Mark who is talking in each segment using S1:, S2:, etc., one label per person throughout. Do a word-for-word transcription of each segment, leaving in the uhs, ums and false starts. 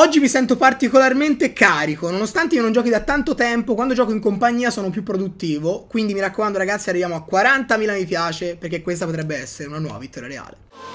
S1: Oggi mi sento particolarmente carico, nonostante io non giochi da tanto tempo, quando gioco in compagnia sono più produttivo, quindi mi raccomando ragazzi, arriviamo a quarantamila mi piace, perché questa potrebbe essere una nuova vittoria reale.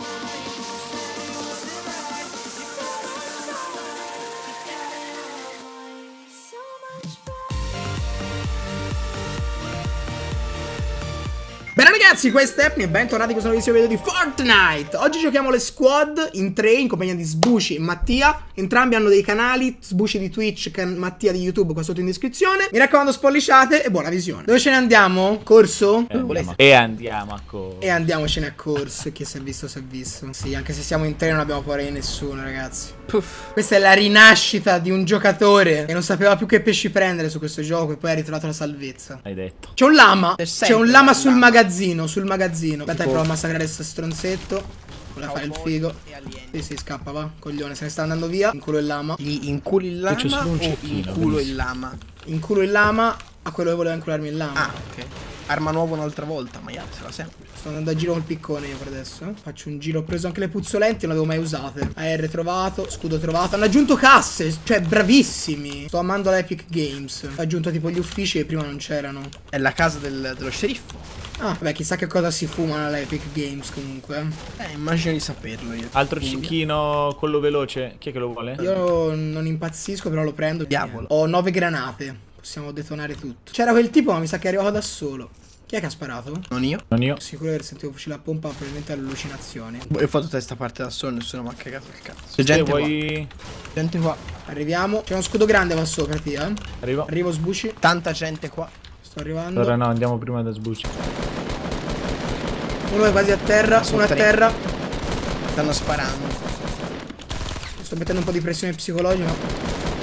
S1: Bene ragazzi, questo è Epni e bentornati in questo nuovo video di Fortnite. Oggi giochiamo le squad in tre in compagnia di Sbuci e Mattia. Entrambi hanno dei canali, Sbuci di Twitch e Mattia di YouTube, qua sotto in descrizione. Mi raccomando spolliciate e buona visione. Dove ce ne andiamo? Corso?
S2: Eh, andiamo e andiamo a corso.
S1: E andiamocene a corso. E chi si è visto si è visto. Sì, anche se siamo in tre non abbiamo paura di nessuno ragazzi. Puff. Questa è la rinascita di un giocatore che non sapeva più che pesci prendere su questo gioco e poi ha ritrovato la salvezza.
S2: Hai detto.
S1: C'è un lama. C'è un lama sul
S3: lama.
S1: magazzino. Sul magazzino. Aspetta, provo a massacrare questo stronzetto. Vuole fare il figo. Sì, sì, scappa, va. Coglione, se ne sta andando via. Inculo il lama.
S3: Gli inculi il lama o inculo il lama?
S1: Inculo il lama a quello che voleva incularmi il lama.
S3: Ah, ok. Arma nuova un'altra volta, ma io se la sempre.
S1: Sto andando a giro col piccone io per adesso. eh. Faccio un giro. Ho preso anche le puzzolenti, non le avevo mai usate. A R trovato, scudo trovato. Hanno aggiunto casse, cioè bravissimi. Sto amando l'Epic Games. Ha aggiunto tipo gli uffici che prima non c'erano.
S3: È la casa del, dello sceriffo.
S1: Ah, beh, chissà che cosa si fuma all'Epic Games comunque.
S3: Eh, immagino di saperlo io.
S2: Altro cecchino, quello veloce. Chi è che lo vuole?
S1: Io non impazzisco, però lo prendo.
S3: Diavolo.
S1: Ho nove granate. Possiamo detonare tutto. C'era quel tipo, ma mi sa che è arrivato da solo. Chi è che ha sparato?
S3: Non io.
S2: Non io.
S1: Sicuro di aver sentito fucile a pompa, probabilmente allucinazioni.
S3: Ho fatto tutta questa parte da solo, nessuno mi ha cagato il cazzo. C'è
S2: Se
S3: gente
S2: vuoi...
S3: qua. Gente qua.
S1: Arriviamo. C'è uno scudo grande qua sopra, Tia. Eh?
S2: Arrivo.
S1: Arrivo, Sbuci.
S3: Tanta gente qua.
S1: Sto arrivando.
S2: Allora no, andiamo prima da Sbuci.
S1: Uno è quasi a terra,
S3: Sono
S1: uno a
S3: tre.
S1: terra.
S3: Stanno sparando.
S1: Sto mettendo un po' di pressione psicologica.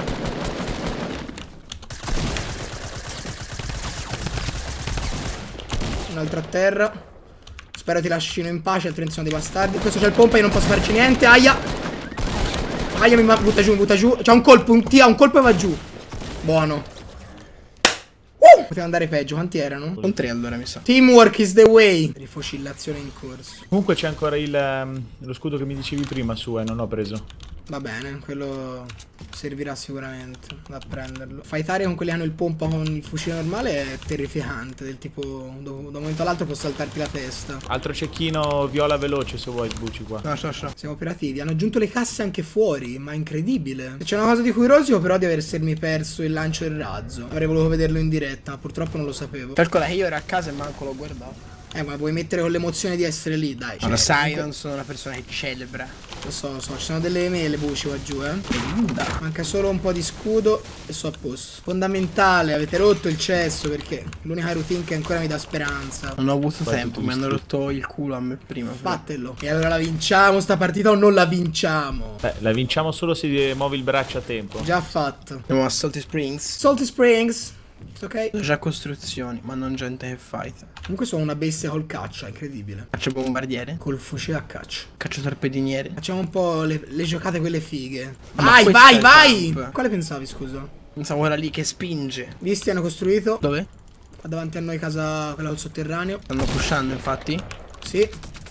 S1: Un altro a terra. Spero ti lascino in pace, altrimenti sono dei bastardi. Questo c'è il pompa, io non posso farci niente. Aia. Aia, mi butta giù, mi butta giù. C'è un colpo, un tia, un colpo e va giù. Buono. Uh! Poteva andare peggio, quanti erano?
S3: Con tre allora mi sa.
S1: Teamwork is the way. Rifocillazione in corso.
S2: Comunque c'è ancora il, um, lo scudo che mi dicevi prima su, eh, non ho preso.
S1: Va bene, quello servirà sicuramente da prenderlo. Fightare con quelli che hanno il pompa con il fucile normale è terrificante. Del tipo, da un momento all'altro può saltarti la testa.
S2: Altro cecchino viola veloce se vuoi Sbuci qua.
S3: No, no, no.
S1: Siamo operativi. Hanno aggiunto le casse anche fuori, ma è incredibile. C'è una cosa di cui rosico però di avermi perso il lancio del razzo. Avrei voluto vederlo in diretta, ma purtroppo non lo sapevo.
S3: Calcola che io ero a casa e manco l'ho guardato.
S1: Eh, ma vuoi mettere con l'emozione di essere lì, dai.
S3: Ma lo
S1: cioè,
S3: sai,
S1: comunque-
S3: non sono una persona che celebra.
S1: Lo so, lo so, ci sono delle mele Buci qua giù, eh. Manca solo un po' di scudo e so a posto. Fondamentale, avete rotto il cesso perché l'unica routine che ancora mi dà speranza.
S3: Non ho avuto
S2: Fai
S3: tempo,
S2: tutto
S3: mi hanno
S2: distrutto.
S3: rotto il culo a me prima. però.
S1: Fatelo. E allora la vinciamo sta partita o non la vinciamo?
S2: Beh, la vinciamo solo se muovi il braccio a tempo.
S1: Già fatto.
S3: Andiamo a Salty Springs.
S1: Salty Springs. Ok.
S3: Già costruzioni, ma non gente che fight.
S1: Comunque sono una bestia col caccia, incredibile.
S3: Faccio bombardiere.
S1: Col fucile a caccia.
S3: Caccio torpediniere.
S1: Facciamo un po' le, le giocate quelle fighe.
S3: Ah, ma
S1: Vai,
S3: questo
S1: vai,
S3: è il
S1: vai!
S3: camp.
S1: Quale pensavi, scusa?
S3: Pensavo quella lì che spinge.
S1: Visti, hanno costruito.
S3: Dove?
S1: Qua davanti a noi casa quella al sotterraneo.
S3: Stanno pushando infatti.
S1: Sì.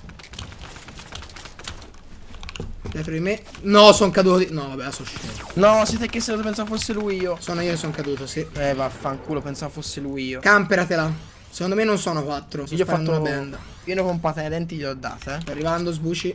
S1: Dietro di me. No, sono caduto. No, vabbè, sono scemo.
S3: No, siete che se lo pensavo fosse lui io.
S1: Sono io che sono caduto, sì.
S3: Eh vaffanculo, pensavo fosse lui io.
S1: Camperatela. Secondo me non sono quattro. Sto
S3: Io ho
S1: sparando
S3: fatto
S1: una benda.
S3: Io ne ho pompate nei denti, gli ho date, eh.
S1: Sto arrivando, Sbuci.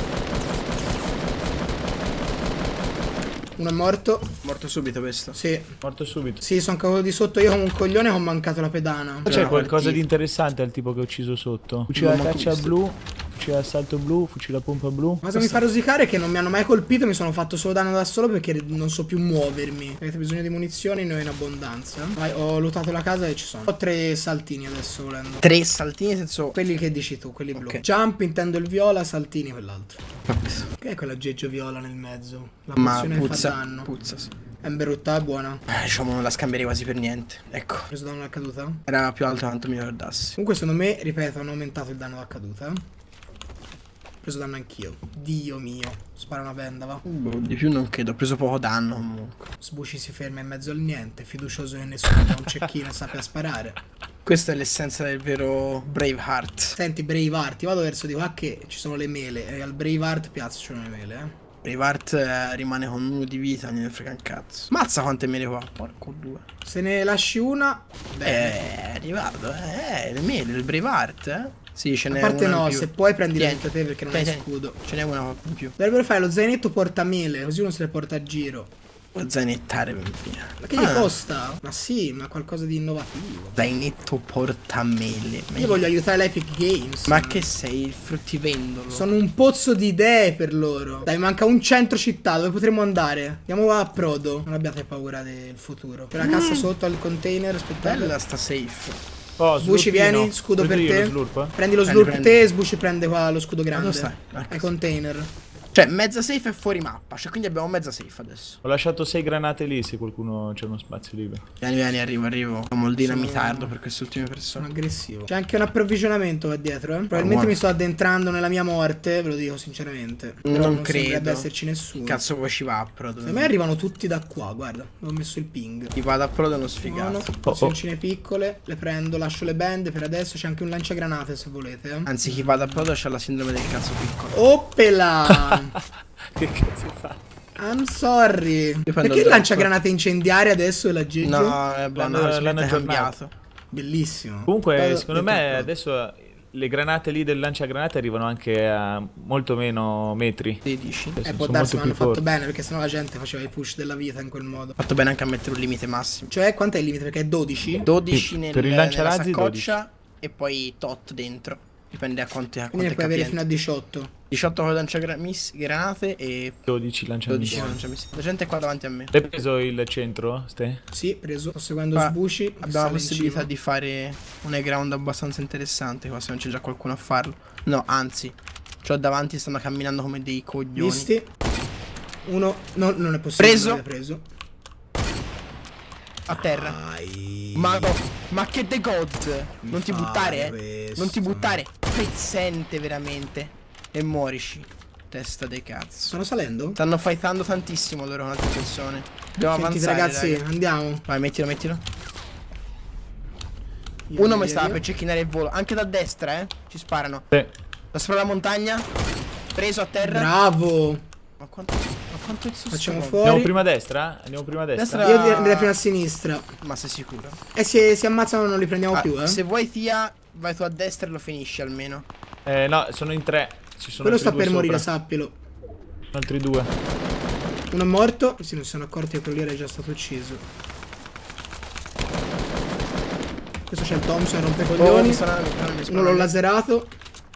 S1: Uno è morto.
S3: Morto subito questo.
S1: Sì.
S2: Morto subito.
S1: Sì, sono caduto di sotto io come un coglione e ho mancato la pedana.
S2: C'è
S3: una
S2: qualcosa
S3: partita.
S2: di interessante al tipo che ho ucciso sotto. Fucile
S3: Non
S2: a
S3: l'ho
S2: caccia
S3: visto.
S2: blu, fucile assalto blu, fucile a pompa blu.
S1: Ma se mi fa rosicare è che non mi hanno mai colpito, mi sono fatto solo danno da solo perché non so più muovermi. Avete bisogno di munizioni, ne ho in abbondanza. Vai, ho lootato la casa e ci sono. Ho tre saltini adesso volendo.
S3: Tre saltini nel senso.
S1: Quelli che dici tu, quelli blu.
S3: Ok.
S1: Jump, intendo il viola, saltini quell'altro.
S3: Capisco.
S1: Che è quell'aggeggio viola nel mezzo? La
S3: Ma
S1: pozione che fa
S3: puzza.
S1: danno.
S3: Puzza, sì.
S1: È brutta, è buona. Ho
S3: Eh, diciamo non la scambierei quasi per niente. Ecco.
S1: preso danno da caduta.
S3: Era più alto quanto mi ricordassi.
S1: Comunque secondo me, ripeto, hanno aumentato il danno da caduta. Ho preso danno anch'io. Dio mio. Spara una benda, va.
S3: Boh, di più non credo, ho preso poco danno comunque.
S1: Sbuci si ferma in mezzo al niente, fiducioso che nessuno ha un cecchino e sappia sparare.
S3: Questa è l'essenza del vero Braveheart.
S1: Senti, Braveheart, io vado verso di qua che ci sono le mele e al Braveheart piazzo ci sono le mele, eh.
S3: Braveheart eh, rimane con uno di vita, non ne frega un cazzo. Mazza quante mele qua. Porco due.
S1: Se ne lasci una.
S3: Eh, è arrivato, eh. Le mele, il Braveheart, eh. Sì, ce
S1: A
S3: n'è
S1: parte
S3: una
S1: no,
S3: in più.
S1: se puoi prendila
S3: Tieni.
S1: anche te perché non
S3: Tieni,
S1: hai
S3: tieni.
S1: scudo.
S3: Ce n'è una in più.
S1: Dovrebbero fare lo zainetto portamele, così uno se le porta a giro.
S3: Può zainettare per via.
S1: Ma che gli costa? Ma sì, ma qualcosa di innovativo.
S3: Zainetto portamele.
S1: Io voglio aiutare l'Epic Games.
S3: Ma che sei il fruttivendolo?
S1: Sono un pozzo di idee per loro. Dai, manca un centro città, dove potremmo andare? Andiamo a Prodo. Non abbiate paura del futuro. C'è la cassa
S3: Mm.
S1: sotto al container, aspettate.
S3: Bella sta safe.
S2: Oh,
S1: Sbuci,
S2: slurpino.
S1: vieni, scudo per
S2: Prendi io
S1: te.
S2: lo slurp, eh?
S1: Prendi lo
S3: Prendi,
S1: slurp
S3: prendi.
S1: te e Sbuci prende qua lo scudo grande.
S3: dove stai? Ah,
S1: Ai
S3: che-
S1: container.
S3: Cioè, mezza safe è fuori mappa. Cioè, quindi abbiamo mezza safe adesso.
S2: Ho lasciato sei granate lì se qualcuno c'è uno spazio libero.
S3: Vieni, vieni, arrivo, arrivo. Siamo il dinamitardo per queste ultime
S1: Sono
S3: persone.
S1: aggressivo. C'è anche un approvvigionamento qua dietro, eh. Probabilmente
S3: buono.
S1: mi sto addentrando nella mia morte, ve lo dico sinceramente. Però
S3: Non
S1: non sembrerebbe
S3: credo.
S1: esserci nessuno.
S3: Cazzo poi ci va, però.
S1: A me arrivano tutti da qua, guarda. Ho messo il ping.
S3: Ti vado a pro da uno
S1: Buono.
S3: sfigato.
S1: Pozioncine piccole, le prendo, lascio le bende per adesso. C'è anche un lanciagranate se volete. eh.
S3: Anzi, chi va da pro c'ha la sindrome del cazzo piccolo.
S1: Oppela!
S2: Che cazzo fa?
S1: I'm sorry.
S3: prendo
S1: Perché
S3: il
S1: il
S3: drop.
S1: lanciagranate incendiarie adesso è la G G?
S3: No, è buono,
S2: L'hanno-
S3: l'hanno
S2: l'hanno
S3: cambiato.
S1: Bellissimo.
S2: Comunque,
S1: Bello,
S2: secondo
S1: detto
S2: me
S1: qua.
S2: adesso le granate lì del lanciagranate arrivano anche a molto meno metri.
S3: Sì, dici?
S2: Adesso
S1: Eh, può
S2: sono
S1: darsi,
S2: molto
S1: ma
S2: più
S1: hanno fatto
S2: forti.
S1: bene perché sennò la gente faceva i push della vita in quel modo.
S3: Fatto bene anche a mettere un limite massimo.
S1: Cioè, quant'è il limite? Perché è dodici?
S3: dodici
S2: Sì,
S3: nel,
S2: per il
S3: nella
S2: lanciarazzi
S3: saccoccia e poi tot dentro. Dipende a quanto, a
S1: Quindi
S3: quanto
S1: ne
S3: è
S1: puoi avere
S3: capiente.
S1: fino a diciotto.
S3: diciotto con lanciagranate e
S2: dodici
S3: dodici
S2: lanciamissili.
S3: con lanciamissili. La gente è qua davanti a me.
S2: Hai preso il centro, Ste?
S1: Sì, preso. Sto seguendo
S3: Qua
S1: Sbuci. che
S3: Abbiamo
S1: sale
S3: la
S1: in
S3: possibilità
S1: cima.
S3: di fare un high ground abbastanza interessante qua se non c'è già qualcuno a farlo. No, anzi, c'ho davanti, stanno camminando come dei coglioni.
S1: Visti? Uno. No, non è possibile.
S3: Preso.
S1: non l'aveva preso.
S3: A terra.
S1: Dai.
S3: Ma, no, ma che the god! Non ti
S1: fare
S3: buttare, eh?
S1: questo.
S3: Non ti buttare. Pezzente veramente. E muorici. Testa dei cazzo.
S1: Stanno salendo?
S3: Stanno fightando tantissimo loro con altre persone. Dobbiamo
S1: Sentite,
S3: avanzare,
S1: ragazzi,
S3: raga.
S1: andiamo.
S3: Vai, mettilo, mettilo.
S1: Io,
S3: Uno
S1: io,
S3: mi stava
S1: io.
S3: per cecchinare il volo. Anche da destra, eh. Ci sparano.
S2: Sì.
S3: Da sopra la montagna. Preso a terra.
S1: Bravo.
S3: Ma quanto, ma quanto è
S1: Facciamo
S3: sto-
S1: fuori.
S2: Andiamo prima a destra? Andiamo prima a destra?
S3: Destra.
S1: Io direi prima a sinistra.
S3: Ma sei sicuro?
S1: E se si ammazzano non li prendiamo
S3: Ah,
S1: più, eh.
S3: Se vuoi Tia, vai tu a destra e lo finisci almeno.
S2: Eh no, sono in tre. Ci sono
S1: Quello
S2: altri
S1: sta
S2: due
S1: per morire,
S2: sopra.
S1: sappilo.
S2: Altri due.
S1: Uno è morto. Questi non si sono accorti che quello lì era già stato ucciso. Questo c'è il Thompson, rompe
S3: Oh,
S1: coglioni.
S3: mi stanno- mi stanno- mi
S1: Uno
S3: stanno-
S1: l'ho laserato.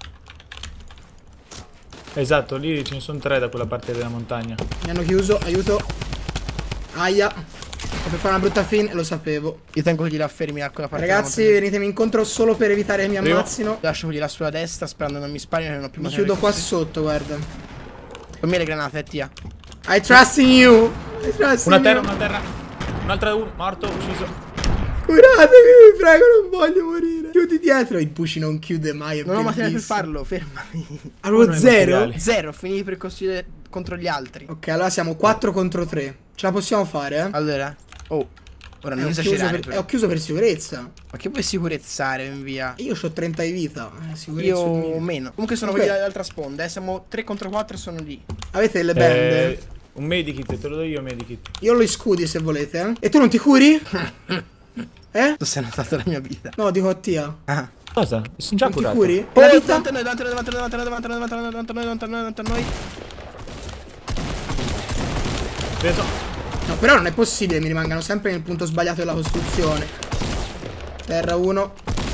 S2: Esatto, lì ce ne sono tre da quella parte della montagna.
S1: Mi hanno chiuso, aiuto. Aia. Sto per fare una brutta fine, lo sapevo.
S3: Io tengo quelli là fermi a quella parte.
S1: Ragazzi,
S3: della
S1: venitemi incontro solo per evitare che mi
S2: Primo.
S1: ammazzino.
S3: montagna. Lascio quelli là sulla destra sperando non mi sparino e non ho più
S1: Mi
S3: materiale
S1: chiudo qua
S3: così.
S1: sotto, guarda.
S3: Fammi le granate, eh, Tia.
S1: I trust in you. I trust
S2: Una
S1: in
S2: terra,
S1: you.
S2: una terra. Un'altra uno, morto, ucciso.
S1: Curatemi, vi prego, non voglio morire. Chiudi dietro. Il Bushi non chiude mai. È
S3: Non ho materiale per
S1: bellissimo.
S3: farlo, fermami.
S1: Avevo
S2: Non hai
S1: zero.
S2: materiali.
S3: Zero, finiti per costruire contro gli altri.
S1: Ok, allora siamo quattro contro tre. Ce la possiamo fare, eh?
S3: Allora. Oh. Ora
S1: Eh,
S3: non
S1: ho, chiuso
S3: esagerare
S1: per,
S3: però.
S1: eh, ho chiuso per sicurezza.
S3: Ma che vuoi sicurezzare in via?
S1: Io ho trenta di vita. Eh, sicurezza sul
S3: Io
S1: minimo.
S3: meno. Comunque sono
S1: Ok.
S3: quelli dall'altra sponda, eh. Siamo tre contro quattro, sono lì.
S1: Avete delle bende?
S2: Eh, un medikit, te lo do io medikit.
S1: Io ho gli scudi se volete, eh? E tu non ti curi? Eh?
S3: Tu sei notato la mia vita.
S1: No, dico a Tia.
S3: Ah.
S2: Cosa? Mi sono già
S1: Non ti
S2: curato.
S1: curi?
S3: Oh,
S1: La vita?
S3: davanti a noi, davanti a noi, davanti a noi, davanti a noi, davanti a noi, davanti a noi, davanti a noi, davanti a noi.
S2: Preso.
S1: No, però non è possibile, mi rimangano sempre nel punto sbagliato della costruzione. Terra uno.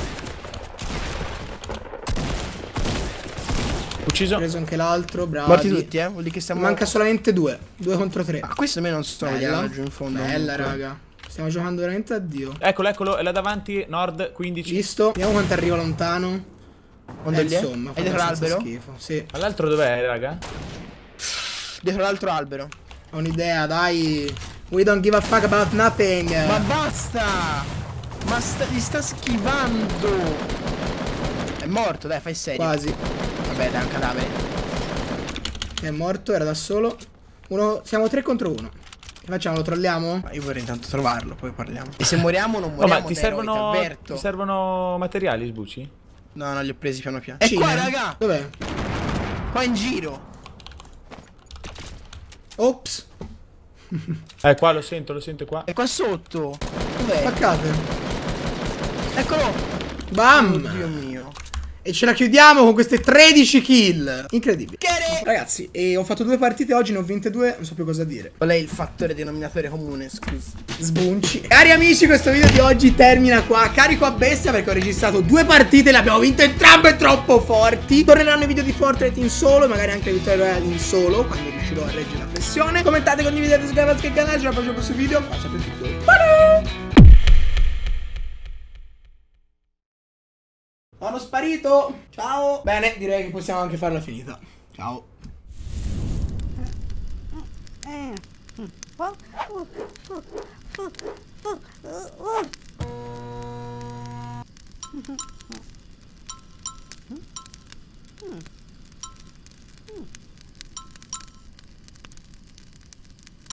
S2: Ucciso.
S1: Ho preso anche l'altro, bravi.
S3: Morti tutti, eh. Vuol dire che siamo.
S1: Manca solamente due. Due contro tre.
S3: Ah, questo almeno non sto
S1: Bella.
S3: vedendo giù in fondo.
S1: Bella,
S3: comunque.
S1: raga. Stiamo giocando veramente a Dio.
S2: Eccolo, eccolo, è là davanti, nord, quindici.
S1: Visto? Vediamo quanto arriva lontano.
S3: Quando
S1: Eh,
S3: lì è?
S1: insomma,
S3: È
S1: fa
S3: dietro
S1: abbastanza
S3: l'albero?
S1: schifo. Sì,
S2: Ma l'altro dov'è, raga?
S3: Dietro l'altro albero.
S1: ho un'idea, dai. We don't give a fuck about nothing.
S3: Ma basta! Ma sta, gli sta schivando! È morto, dai, fai serio.
S1: Quasi.
S3: Vabbè, dai, è un cadavere.
S1: È morto, era da solo. Uno, siamo tre contro uno. Che facciamo? Lo trolliamo?
S3: Ma io vorrei intanto trovarlo, poi parliamo. E se moriamo non
S2: Oh,
S3: moriamo.
S2: ma ti
S3: da
S2: servono,
S3: eroi, t'avverto.
S2: ti servono materiali, sbuci?
S3: No, no, li ho presi piano piano. È
S1: Cina.
S3: qua, raga!
S1: Dov'è?
S3: Qua in giro.
S1: Ops.
S2: Eh, qua lo sento, lo sento qua.
S3: È qua sotto. Dov'è?
S1: Spaccate.
S3: Eccolo.
S1: Bam.
S3: Oh, Dio mio.
S1: E ce la chiudiamo con queste tredici kill. Incredibile.
S3: Che ne-
S1: Ragazzi, e ho fatto due partite oggi, ne ho vinte due, non so più cosa dire.
S3: Qual è il fattore denominatore comune, scusi?
S1: Sbunci. Cari amici, questo video di oggi termina qua. Carico a bestia perché ho registrato due partite, le abbiamo vinte entrambe troppo forti. Torneranno i video di Fortnite in solo, magari anche Victoria Royale in solo, quando riuscirò a reggere la pressione. Commentate, condividete, iscrivetevi al canale, ce la faccio al prossimo video. Ciao a tutti. Bye! Sono sparito. Ciao. Bene, direi che possiamo anche farla finita. Ciao.
S4: Hmm.